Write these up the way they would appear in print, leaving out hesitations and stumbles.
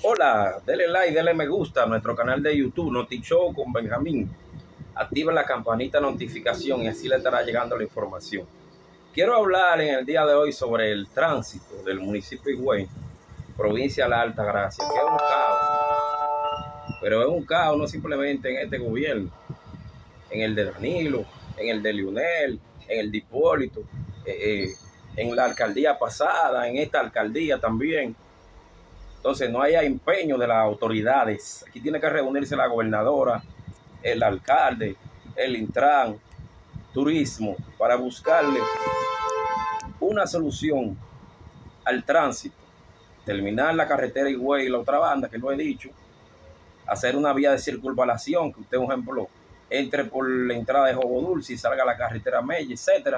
Hola, dele like, dele me gusta a nuestro canal de YouTube, Noti Show con Benjamín. Activa la campanita de notificación y así le estará llegando la información. Quiero hablar en el día de hoy sobre el tránsito del municipio de Higüey, provincia de la Altagracia, que es un caos. Pero es un caos no simplemente en este gobierno, en el de Danilo, en el de Leonel, en el de Hipólito, en la alcaldía pasada, en esta alcaldía también. Entonces no haya empeño de las autoridades. Aquí tiene que reunirse la gobernadora, el alcalde, el Intran, turismo, para buscarle una solución al tránsito. Terminar la carretera Higüey y la otra banda, que lo he dicho. Hacer una vía de circunvalación, que usted, por ejemplo, entre por la entrada de Jobo Dulce y salga a la carretera Mella, etc.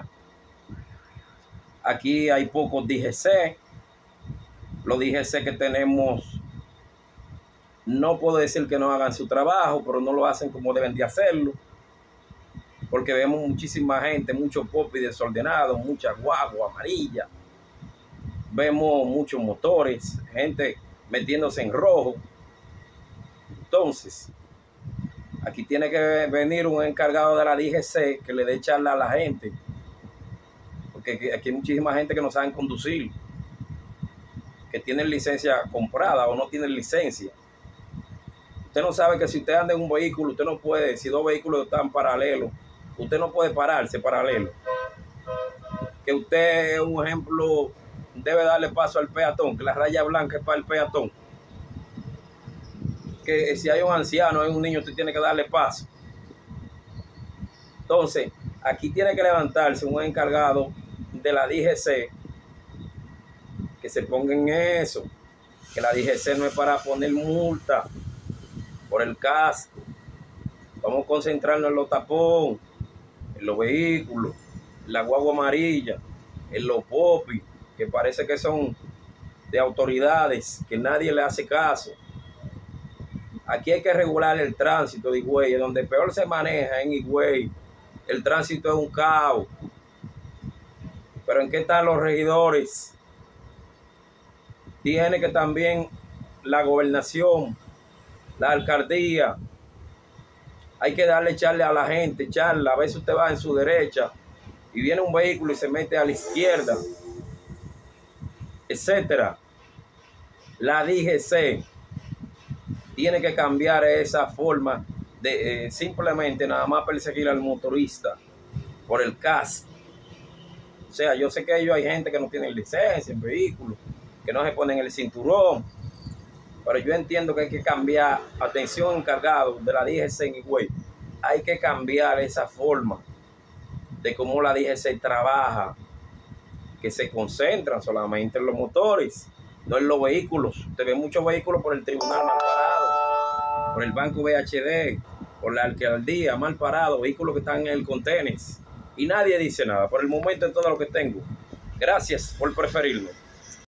Aquí hay pocos DGC. Los DGC que tenemos, no puedo decir que no hagan su trabajo, pero no lo hacen como deben de hacerlo. Porque vemos muchísima gente, muchos popis desordenados, mucha guagua amarilla. Vemos muchos motores, gente metiéndose en rojo. Entonces, aquí tiene que venir un encargado de la DGC que le dé charla a la gente. Porque aquí hay muchísima gente que no saben conducir, que tienen licencia comprada o no tienen licencia. Usted no sabe que si usted anda en un vehículo, usted no puede, si dos vehículos están paralelos, usted no puede pararse paralelo. Que usted, un ejemplo, debe darle paso al peatón, que la raya blanca es para el peatón. Que si hay un anciano, hay un niño, usted tiene que darle paso. Entonces, aquí tiene que levantarse un encargado de la DGC que se ponga en eso, que la DGC no es para poner multa por el casco. Vamos a concentrarnos en los tapones, en los vehículos, en la guagua amarilla, en los popis, que parece que son de autoridades, que nadie le hace caso. Aquí hay que regular el tránsito de Higüey, donde peor se maneja en Higüey. El tránsito es un caos. Pero ¿en qué están los regidores? Tiene que también la gobernación, la alcaldía, hay que echarle a la gente, charla. A veces usted va en su derecha y viene un vehículo y se mete a la izquierda, etcétera. La DGC tiene que cambiar esa forma de simplemente nada más perseguir al motorista por el casco. O sea, yo sé que hay gente que no tiene licencia en vehículos, que no se ponen el cinturón, pero yo entiendo que hay que cambiar. Atención, encargado de la DGC en Higüey, hay que cambiar esa forma de cómo la DGC trabaja, que se concentran solamente en los motores, no en los vehículos. Usted ve muchos vehículos por el tribunal mal parados, por el banco VHD, por la alcaldía mal parados, vehículos que están en el contenedor y nadie dice nada. Por el momento es todo lo que tengo. Gracias por preferirme.